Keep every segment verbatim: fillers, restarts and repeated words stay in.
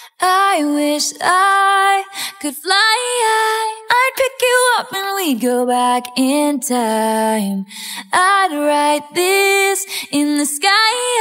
I wish I could fly high. I'd pick you up and we'd go back in time. I'd write this in the sky.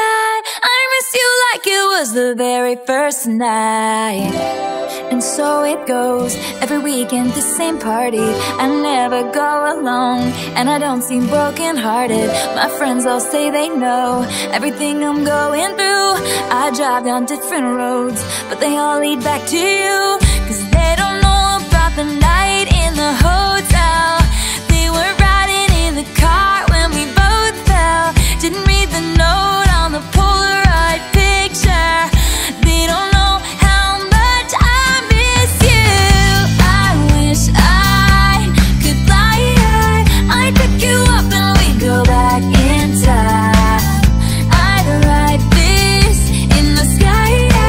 I miss you like it was the very first night. And so it goes, every weekend the same party. I never go alone, and I don't seem broken hearted. My friends all say they know everything I'm going through. I drive down different roads, but they all lead back to you. Cause they don't know about the night in the hotel. They were riding in the car when we both fell. Didn't read the note on the Polaroid picture. They don't know how much I miss you. I wish I could fly high. I'd pick you up and we'd go back in time. I'd write this in the sky.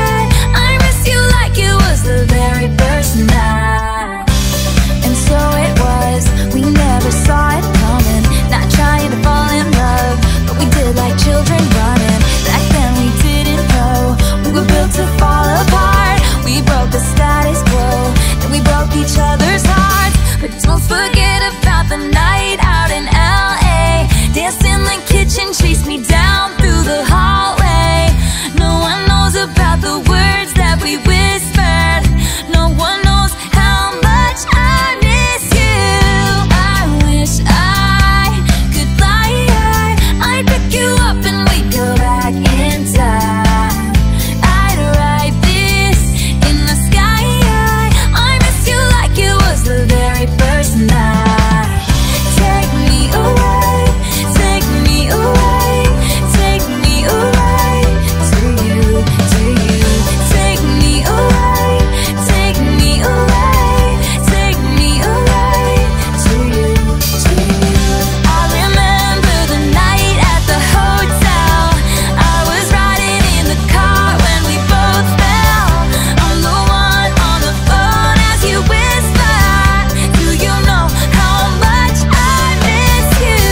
I miss you like it was the very first night. And so it was, we never saw it coming. Not trying to fall in love, but we did like children running. Back then we didn't know we were built to fall apart. We broke the status quo, then we broke each other's hearts. But don't forget about the night out in L A. Danced in the kitchen, chased me down through the hallway. No one knows about the words that we whispered. No one knows how much I miss you. I wish I could fly high. I'd pick you up and we'd go back in time. I'd write this in the sky. I miss you like it was the very first night. Take me away, take me away, take me away to you, to you. Take me away, take me away, take me away to you, to you. I remember the night at the hotel. I was riding in the car when we both fell. I'm the one on the phone as you whisper. Do you know how much I miss you?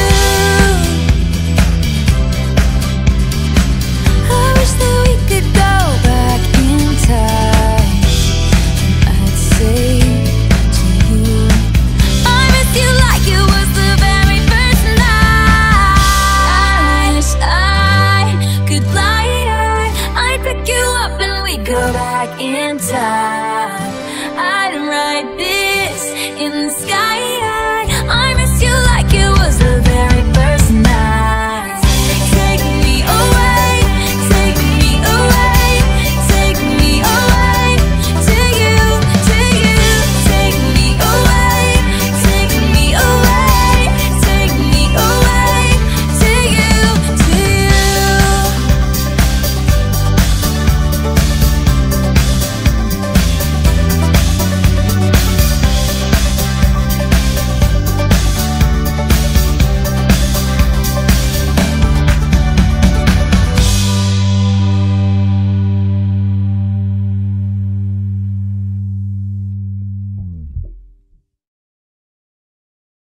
I wish that we could go back in time. I'd say to you, I miss you like it was the very first night. I wish I could fly high. I'd pick you up and we'd go back in time. I'd write this in the sky.